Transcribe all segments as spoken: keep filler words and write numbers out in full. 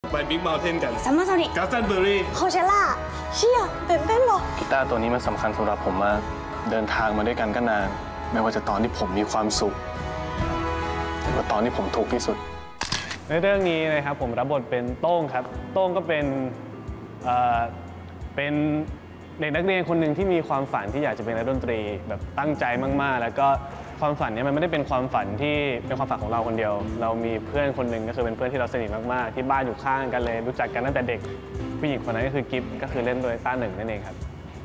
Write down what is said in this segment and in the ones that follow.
ไปบิ๊กเมลเทนกันซัมเมอร์โซนิกกัสตันเบอร์รี่โคเชล่าเชี่ยตื่นเต้นหรอกีตาร์ตัวนี้มันสำคัญสำหรับผมมากเดินทางมาด้วยกันก็นานไม่ว่าจะตอนที่ผมมีความสุขหรือว่าตอนที่ผมทุกข์ที่สุดในเรื่องนี้นะครับผมรับบทเป็นโต้งครับโต้งก็เป็นเอ่อเป็นเด็กนักเรียนคนหนึ่งที่มีความฝันที่อยากจะเป็นนักดนตรีแบบตั้งใจมากๆแล้วก็ความฝันนี้มันไม่ได้เป็นความฝันที่เป็นความฝันของเราคนเดียวเรามีเพื่อนคนหนึ่งก็คือเป็นเพื่อนที่เราสนิทมากๆที่บ้านอยู่ข้างกันเลยรู้จักกันตั้งแต่เด็กผู้หญิงคนนั้นก็คือกิฟต์ก็คือเล่นโดยต้าหนึ่งนั่นเองครับ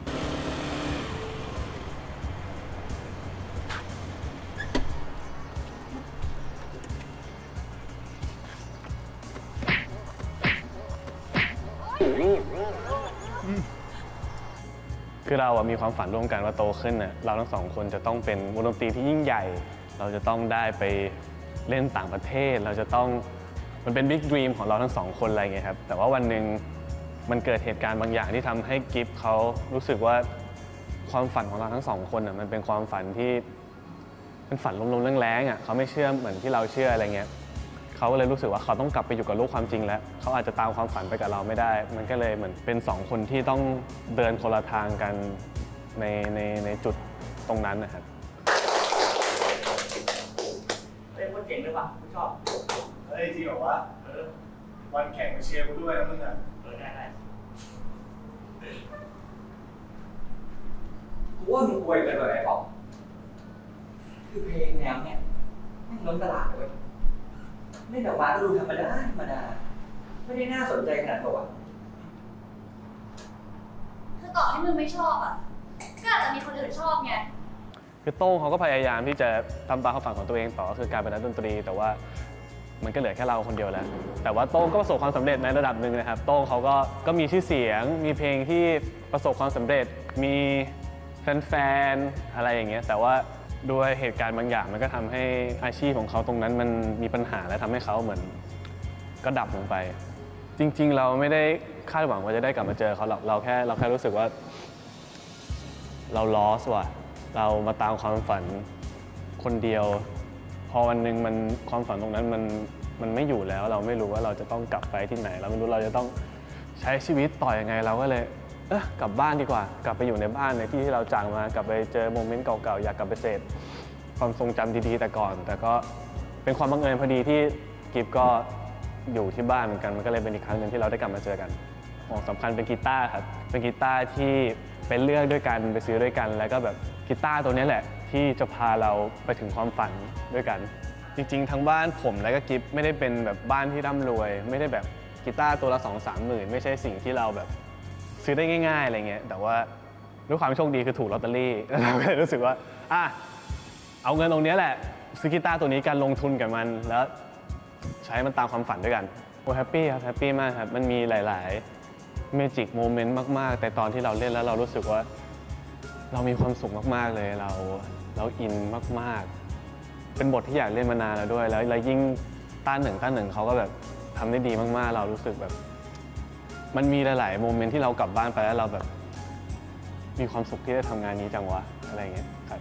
คือเราอะมีความฝันร่วมกันว่าโตขึ้นน่ะเราทั้งสองคนจะต้องเป็นวงดนตรีที่ยิ่งใหญ่เราจะต้องได้ไปเล่นต่างประเทศเราจะต้องมันเป็นบิ๊กดรีมของเราทั้งสองคนอะไรเงี้ยครับแต่ว่าวันหนึ่งมันเกิดเหตุการณ์บางอย่างที่ทำให้กิฟต์เขารู้สึกว่าความฝันของเราทั้งสองคนน่ะมันเป็นความฝันที่เป็นฝันลมๆแรงๆอ่ะเขาไม่เชื่อเหมือนที่เราเชื่ออะไรเงี้ยเขาก็เลยรู้สึกว่าเขาต้องกลับไปอยู่กับโลกความจริงแล้วเขาอาจจะตามความฝันไปกับเราไม่ได้มันก็เลยเหมือนเป็นสองคนที่ต้องเดินคนละทางกันในในในจุดตรงนั้นนะครับเล่นคนเก่งด้วยป่ะกูชอบเฮ้ยจริงเหรอวะเออวันแข่งมาเชียร์กูด้วยนะมึงอ่ะเออได้ได้กูว่ามึงป่วยเลยแบบบอกคือเพลงแนวเนี้ยไม่ล้นตลาดเลยเล่นออกมาก็ดูธรรมดาธรรมดาไม่ได้น่าสนใจขนาดตัวคือต่อให้มึงไม่ชอบอ่ะก็อาจจะมีคนอื่นชอบไงคือโต้งเขาก็พยายามที่จะทำตามความฝันของตัวเองต่อคือการเป็นนักดนตรีแต่ว่ามันก็เหลือแค่เราคนเดียวแล้วแต่ว่าโต้งก็ประสบความสำเร็จในระดับหนึ่งนะครับโต้งเขาก็ก็มีชื่อเสียงมีเพลงที่ประสบความสำเร็จมีแฟนๆอะไรอย่างเงี้ยแต่ว่าด้วยเหตุการณ์บางอย่างมันก็ทำให้อาชีพของเขาตรงนั้นมันมีปัญหาและทำให้เขาเหมือนก็ดับลงไปจริงๆเราไม่ได้คาดหวังว่าจะได้กลับมาเจอเขาหรอกเราแค่เราแค่รู้สึกว่าเราลอสว่ะเรามาตามความฝันคนเดียวพอวันหนึ่งมันความฝันตรงนั้นมันมันไม่อยู่แล้วเราไม่รู้ว่าเราจะต้องกลับไปที่ไหนเราไม่รู้เราจะต้องใช้ชีวิตต่อยังไงเราก็เลยเออกลับบ้านดีกว่ากลับไปอยู่ในบ้านในที่ที่เราจากมากลับไปเจอโมเมนต์เก่าๆอยากกลับไปเสพความทรงจำดีๆแต่ก่อนแต่ก็เป็นความบังเอิญพอดีที่กิฟก็อยู่ที่บ้านเหมือนกันมันก็เลยเป็นอีกครั้งหนึ่งที่เราได้กลับมาเจอกันของสำคัญเป็นกีตาร์ครับเป็นกีตาร์ที่เป็นเลือกด้วยกันไปซื้อด้วยกันแล้วก็แบบกีตาร์ตัวนี้แหละที่จะพาเราไปถึงความฝันด้วยกันจริงๆทั้งบ้านผมและก็กิฟไม่ได้เป็นแบบบ้านที่ร่ำรวยไม่ได้แบบกีตาร์ตัวละสองสามหมื่นไม่ใช่สิ่งที่เราแบบซื้อได้ง่ายๆอะไรเงี้ยแต่ว่าด้วยความโชคดีคือถูกลอตเตอรี่แล้วเราก็เลยรู้สึกว่าอ่ะเอาเงินตรงนี้แหละซื้อกีตาร์ตัวนี้การลงทุนกับมันแล้วใช้มันตามความฝันด้วยกันโอ้แฮปปี้ครับแฮปปี้มากครับมันมีหลายๆเมจิกโมเมนต์มากๆแต่ตอนที่เราเล่นแล้วเรารู้สึกว่าเรามีความสุขมากๆเลยเราเราอินมากๆเป็นบทที่อยากเล่นมานานแล้วด้วยแล้วแล้วยิ่งต้านหนึ่งต้านหนึ่งเขาก็แบบทำได้ดีมากๆเรารู้สึกแบบมันมีหลายๆโมเมนต์ที่เรากลับบ้านไปแล้วเราแบบมีความสุขที่ได้ทำงานนี้จังวะอะไรอย่างเงี้ยครับ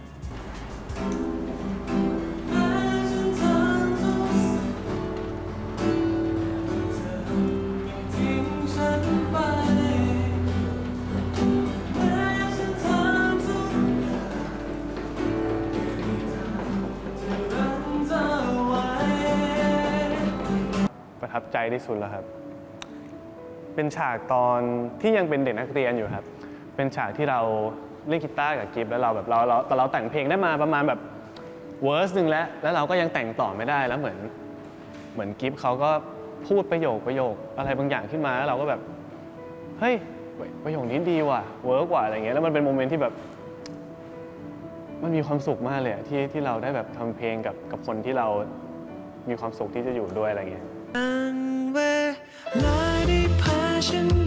ประทับใจที่สุดแล้วครับเป็นฉากตอนที่ยังเป็นเด็กนักเรียนอยู่ครับเป็นฉากที่เราเล่นกีตาร์กับกิฟต์แล้วเราแบบเราเราแต่เราแต่งเพลงได้มาประมาณแบบเวอร์สหนึ่งแล้วแล้วเราก็ยังแต่งต่อไม่ได้แล้วเหมือนเหมือนกิฟต์เขาก็พูดประโยคประโยคอะไรบางอย่างขึ้นมาแล้วเราก็แบบเฮ้ยประโยคนี้ดีว่ะเวิร์กว่ะอะไรเงี้ยแล้วมันเป็นโมเมนต์ที่แบบมันมีความสุขมากเลยที่ที่เราได้แบบทำเพลงกับกับคนที่เรามีความสุขที่จะอยู่ด้วยอะไรเงี้ย